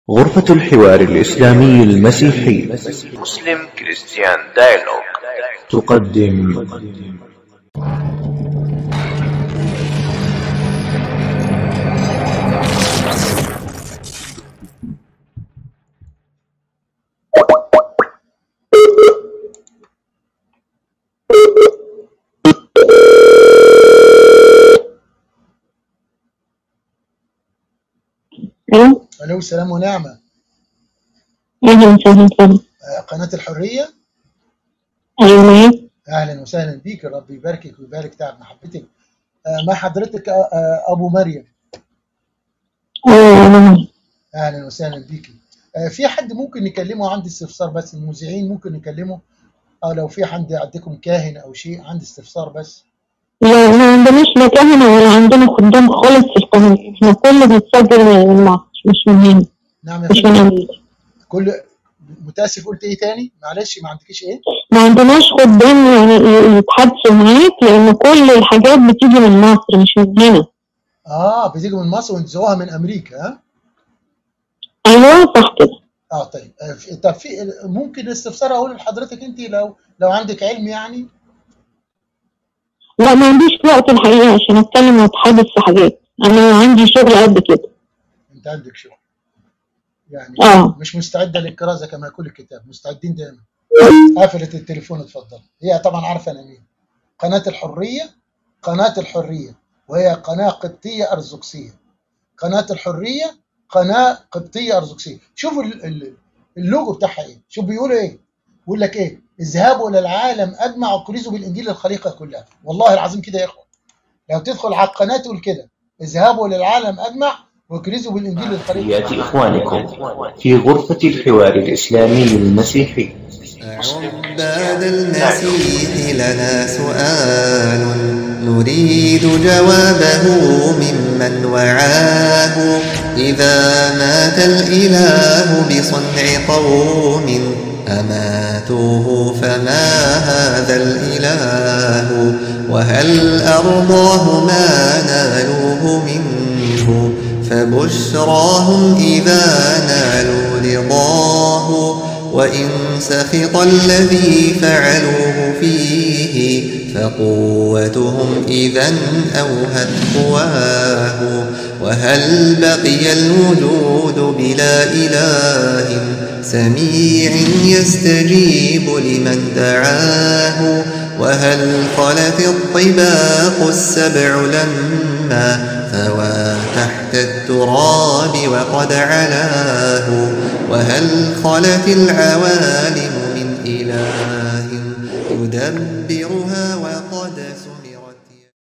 غرفة الحوار الإسلامي المسيحي مسلم كريستيان دايلوج تقدم الو سلام ونعمة. أهلا وسهلا فندم. قناة الحرية. أيوة. أهلا وسهلا بيك، ربي يباركك ويبارك تعب محبتك. مع حضرتك أبو مريم. أهلا وسهلا بيك. في حد ممكن نكلمه؟ عندي استفسار بس، المذيعين ممكن نكلمه؟ لو في حد عندكم كاهن أو شيء، عندي استفسار بس. لا، ما عندناش لا كهنة ولا عندنا خدام خالص في القناة، احنا كله بنتسجل من مصر مش من هنا. نعم يا مش من أمريكا. كل متأسف، قلت إيه تاني؟ معلش، ما عندكش إيه؟ ما عندناش خدام يعني يتحدثوا معاك، لأن كل الحاجات بتيجي من مصر مش من هنا. بتيجي من مصر وانتزعوها من أمريكا، ها؟ أيوة صح كده. طيب. طب في ممكن استفسار أقول لحضرتك أنت لو عندك علم يعني؟ لا، ما عنديش وقت الحقيقة عشان أتكلم وأتحدث في حاجات، أنا عندي شغل قد كده. أنت عندك شغل يعني؟ مش مستعدة للكرازة كما يقول الكتاب، مستعدين دائما. قفلت التليفون، اتفضل. هي طبعا عارفة أنا مين. قناة الحرية، وهي قناة قبطية أرثوذكسية. قناة الحرية قناة قبطية أرثوذكسية. شوفوا اللوجو بتاعها إيه، شوف بيقولوا إيه. بيقول لك إيه؟ اذهبوا إلى العالم أجمع وكرزوا بالإنجيل للخليقة كلها. والله العظيم كده يا إخوة، لو تدخل على القناة تقول كده: اذهبوا للعالم أجمع وكرزوا بالإنجيل للخليقة. يأتي إخوانكم في غرفة الحوار الإسلامي المسيحي. عباد المسيح لنا سؤال نريد جوابه ممن وعاه. إذا مات الإله بصنع قوم أماتوه فما هذا الإله؟ وهل أرضاه ما نالوه منه؟ فبشراهم إذا نالوا رضاه. وإن سخط الذي فعلوه فيه فقوتهم إذن أوهت قواه. وهل بقي الوجود بلا إله سميع يستجيب لمن دعاه؟ وهل خلت الطباق السبع لما ثوى تحت التراب وقد علاه؟ وهل خلت العوالم من إله يدبرها وقد سمع؟